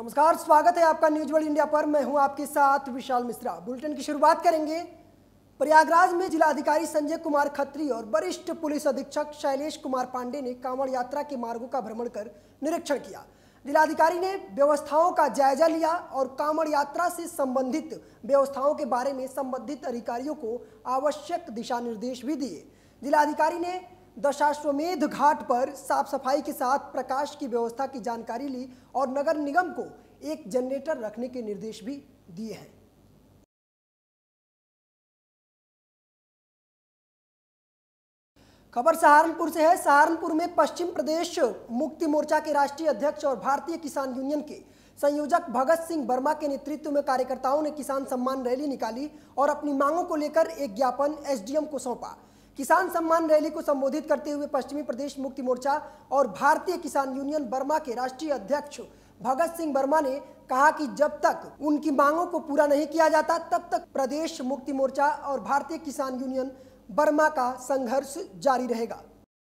नमस्कार, स्वागत है आपका न्यूज वर्ल्ड इंडिया पर। मैं हूं आपके साथ विशाल मिश्रा। बुलेटिन की शुरुआत करेंगे। प्रयागराज में जिलाधिकारी संजय कुमार खत्री और वरिष्ठ पुलिस अधीक्षक शैलेश कुमार पांडे ने कांवड़ यात्रा के मार्गों का भ्रमण कर निरीक्षण किया। जिलाधिकारी ने व्यवस्थाओं का जायजा लिया और कांवड़ यात्रा से संबंधित व्यवस्थाओं के बारे में संबंधित अधिकारियों को आवश्यक दिशा निर्देश भी दिए। जिलाधिकारी ने दशाश्वमेध घाट पर साफ सफाई के साथ प्रकाश की व्यवस्था की जानकारी ली और नगर निगम को एक जनरेटर रखने के निर्देश भी दिए हैं। खबर सहारनपुर से है। सहारनपुर में पश्चिम प्रदेश मुक्ति मोर्चा के राष्ट्रीय अध्यक्ष और भारतीय किसान यूनियन के संयोजक भगत सिंह वर्मा के नेतृत्व में कार्यकर्ताओं ने किसान सम्मान रैली निकाली और अपनी मांगों को लेकर एक ज्ञापन एसडीएम को सौंपा। किसान सम्मान रैली को संबोधित करते हुए पश्चिमी प्रदेश मुक्ति मोर्चा और भारतीय किसान यूनियन वर्मा के राष्ट्रीय अध्यक्ष भगत सिंह वर्मा ने कहा कि जब तक उनकी मांगों को पूरा नहीं किया जाता तब तक प्रदेश मुक्ति मोर्चा और भारतीय किसान यूनियन वर्मा का संघर्ष जारी रहेगा।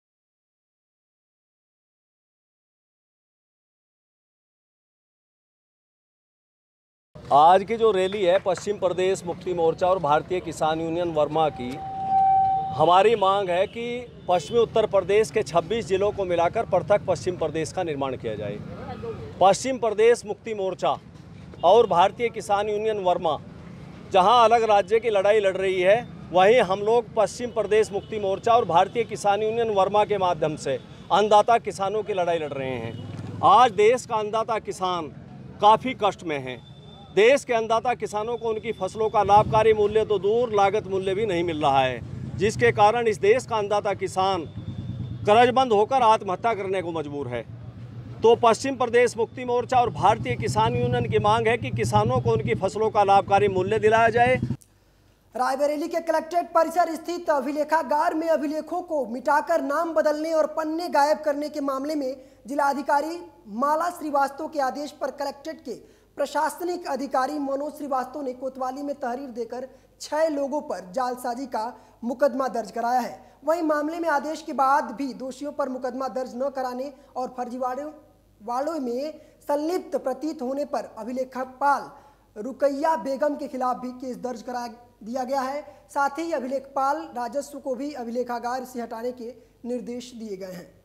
आज की जो रैली है पश्चिम प्रदेश मुक्ति मोर्चा और भारतीय किसान यूनियन वर्मा की, हमारी मांग है कि पश्चिमी उत्तर प्रदेश के 26 जिलों को मिलाकर पृथक पश्चिम प्रदेश का निर्माण किया जाए। पश्चिम प्रदेश मुक्ति मोर्चा और भारतीय किसान यूनियन वर्मा जहां अलग राज्य की लड़ाई लड़ रही है, वहीं हम लोग पश्चिम प्रदेश मुक्ति मोर्चा और भारतीय किसान यूनियन वर्मा के माध्यम से अन्नदाता किसानों की लड़ाई लड़ रहे हैं। आज देश का अन्नदाता किसान काफ़ी कष्ट में है। देश के अन्नदाता किसानों को उनकी फसलों का लाभकारी मूल्य तो दूर, लागत मूल्य भी नहीं मिल रहा है, जिसके कारण इस देश का अन्नदाता किसान कर्जबंद होकर आत्महत्या करने को मजबूर है। तो पश्चिम प्रदेश मुक्ति मोर्चा और भारतीय किसान यूनियन की मांग है कि किसानों को उनकी फसलों का लाभकारी मूल्य दिलाया जाए। रायबरेली के कलेक्ट्रेट परिसर स्थित अभिलेखागार में अभिलेखों को मिटाकर नाम बदलने और पन्ने गायब करने के मामले में जिलाधिकारी माला श्रीवास्तव के आदेश पर कलेक्ट्रेट के प्रशासनिक अधिकारी मनोज श्रीवास्तव ने कोतवाली में तहरीर देकर 6 लोगों पर जालसाजी का मुकदमा दर्ज कराया है। वहीं मामले में आदेश के बाद भी दोषियों पर मुकदमा दर्ज न कराने और फर्जीवाड़ों में संलिप्त प्रतीत होने पर अभिलेखपाल रुकैया बेगम के खिलाफ भी केस दर्ज करा दिया गया है। साथ ही अभिलेखपाल राजस्व को भी अभिलेखागार से हटाने के निर्देश दिए गए हैं।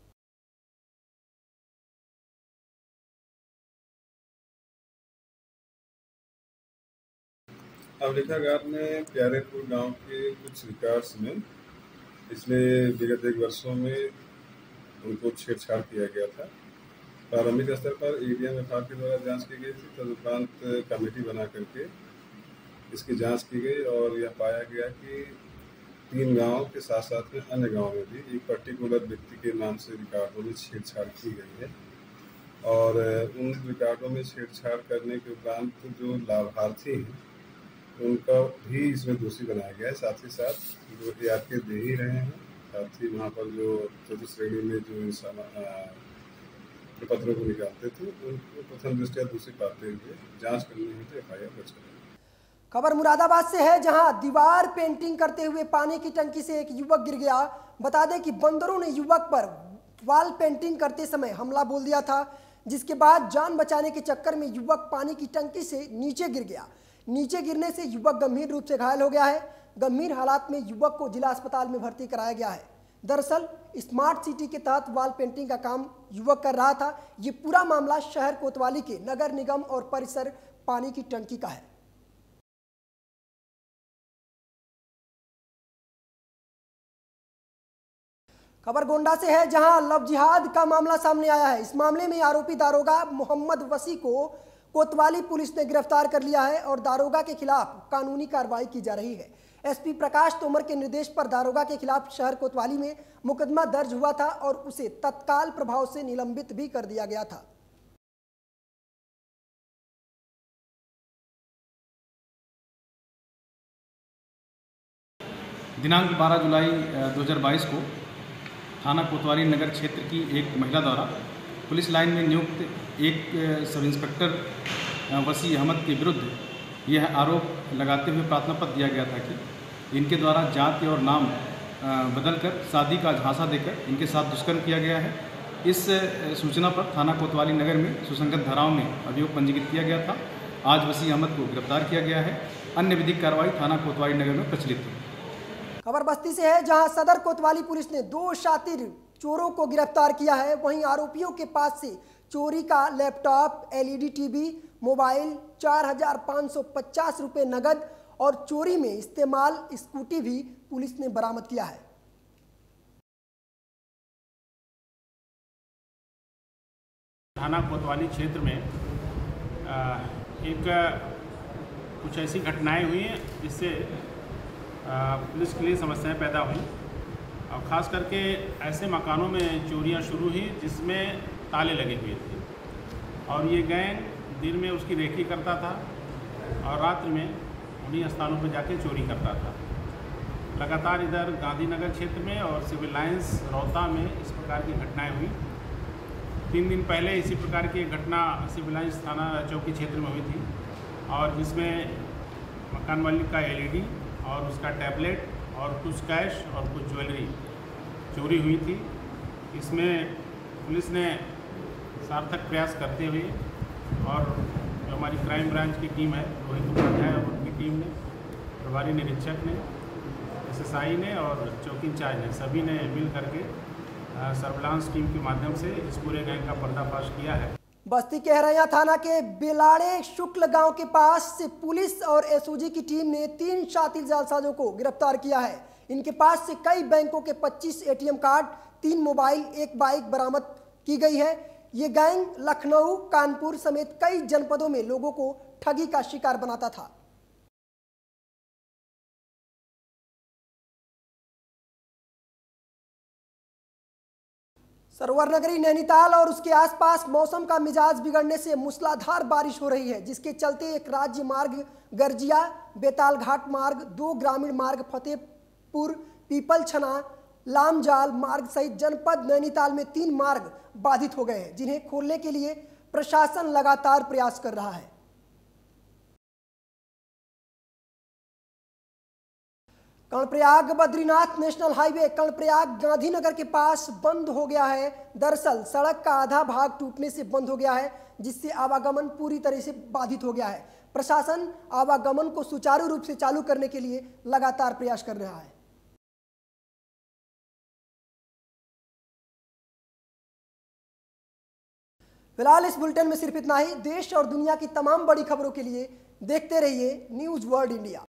अभिलेखागार में प्यारेपुर गांव के कुछ रिकॉर्ड्स में पिछले विगत 1 वर्षों में उनको छेड़छाड़ किया गया था। प्रारंभिक स्तर पर एडीएम विभाग के द्वारा जांच की गई थी। तदुपरांत कमेटी बना करके इसकी जांच की गई और यह पाया गया कि 3 गांवों के साथ साथ में अन्य गांवों में भी एक पर्टिकुलर व्यक्ति के नाम से रिकॉर्डों में छेड़छाड़ की गई है और उन रिकॉर्डों में छेड़छाड़ करने के उपरांत जो लाभार्थी हैं उनका भी इसमें दोषी बनाया गया है। साथ ही साथ जो ARK दे ही रहे हैं, साथ ही वहाँ पर जो चतुर्थ श्रेणी में जो इंसान प्रपत्रों को निकालते थे उनको प्रथम दृष्टया दोषी पाते हुए जांच करनी हेतु FIR दर्ज करेंगे। खबर मुरादाबाद से है, जहां दीवार पेंटिंग करते हुए पानी की टंकी से एक युवक गिर गया। बता दें कि बंदरों ने युवक पर वॉल पेंटिंग करते समय हमला बोल दिया था, जिसके बाद जान बचाने के चक्कर में युवक पानी की टंकी से नीचे गिर गया। नीचे गिरने से युवक गंभीर रूप से घायल हो गया है। गंभीर हालात में युवक को जिला अस्पताल में भर्ती कराया गया है। दरअसल स्मार्ट सिटी के तहत वॉल पेंटिंग का काम युवक कर रहा था। ये पूरा मामला शहर कोतवाली के नगर निगम और परिसर पानी की टंकी का है। खबर गोंडा से है, जहां लव जिहाद का मामला सामने आया है। इस मामले में आरोपी दारोगा मोहम्मद वसी को कोतवाली पुलिस ने गिरफ्तार कर लिया है और दारोगा के खिलाफ कानूनी कार्रवाई की जा रही है। एसपी प्रकाश तोमर के निर्देश पर दारोगा के खिलाफ शहर कोतवाली में मुकदमा दर्ज हुआ था और उसे तत्काल प्रभाव से निलंबित भी कर दिया गया था। दिनांक 12 जुलाई 2022 को थाना कोतवाली नगर क्षेत्र की एक महिला द्वारा पुलिस लाइन में नियुक्त एक सब इंस्पेक्टर वसी अहमद के विरुद्ध यह आरोप लगाते हुए प्रार्थना पत्र दिया गया था कि इनके द्वारा जाति और नाम बदलकर शादी का झांसा देकर इनके साथ दुष्कर्म किया गया है इस सूचना पर थाना कोतवाली नगर में सुसंगत धाराओं में अभियोग पंजीकृत किया गया था। आज वसी अहमद को गिरफ्तार किया गया है। अन्य विधिक कार्रवाई थाना कोतवाली नगर में प्रचलित है। खबर बस्ती से है, जहां सदर कोतवाली पुलिस ने 2 शातिर चोरों को गिरफ्तार किया है। वहीं आरोपियों के पास से चोरी का लैपटॉप, LED टीवी, मोबाइल, 4,550 रुपये नगद और चोरी में इस्तेमाल स्कूटी भी पुलिस ने बरामद किया है। थाना कोतवाली क्षेत्र में कुछ ऐसी घटनाएं हुई हैं जिससे पुलिस के लिए समस्याएं पैदा हुई और ख़ास करके ऐसे मकानों में चोरियां शुरू हुई जिसमें ताले लगे हुए थे और ये गैंग दिन में उसकी रेकी करता था और रात्रि में उन्हीं स्थानों पर जाके चोरी करता था। लगातार इधर गांधीनगर क्षेत्र में और सिविल लाइंस रौता में इस प्रकार की घटनाएं हुई। 3 दिन पहले इसी प्रकार की एक घटना सिविल लाइंस थाना चौकी क्षेत्र में हुई थी और जिसमें मकान मालिक का LED और उसका टैबलेट और कुछ कैश और कुछ ज्वेलरी चोरी हुई थी। इसमें पुलिस ने सार्थक प्रयास करते हुए और जो हमारी क्राइम ब्रांच की टीम है, रोहित उपाध्याय और उनकी टीम ने, प्रभारी निरीक्षक ने, SSI ने और चौकी इंचार्ज ने, सभी ने मिल करके सर्विलांस टीम के माध्यम से इस पूरे गैंग का पर्दाफाश किया है। बस्ती कहरैया थाना के बेलाड़े शुक्ल गांव के पास से पुलिस और SOG की टीम ने 3 शातिर जालसाजों को गिरफ्तार किया है। इनके पास से कई बैंकों के 25 ATM कार्ड, 3 मोबाइल, 1 बाइक बरामद की गई है। ये गैंग लखनऊ, कानपुर समेत कई जनपदों में लोगों को ठगी का शिकार बनाता था। सरोवर नगरी नैनीताल और उसके आसपास मौसम का मिजाज बिगड़ने से मूसलाधार बारिश हो रही है, जिसके चलते एक राज्य मार्ग गर्जिया, बेताल घाट मार्ग, 2 ग्रामीण मार्ग फतेहपुर, पीपल छना, लामजाल मार्ग सहित जनपद नैनीताल में 3 मार्ग बाधित हो गए हैं, जिन्हें खोलने के लिए प्रशासन लगातार प्रयास कर रहा है। कर्णप्रयाग बद्रीनाथ नेशनल हाईवे कर्णप्रयाग गांधीनगर के पास बंद हो गया है। दरअसल सड़क का आधा भाग टूटने से बंद हो गया है, जिससे आवागमन पूरी तरह से बाधित हो गया है। प्रशासन आवागमन को सुचारू रूप से चालू करने के लिए लगातार प्रयास कर रहा है। फिलहाल इस बुलेटिन में सिर्फ इतना ही। देश और दुनिया की तमाम बड़ी खबरों के लिए देखते रहिए न्यूज़ वर्ल्ड इंडिया।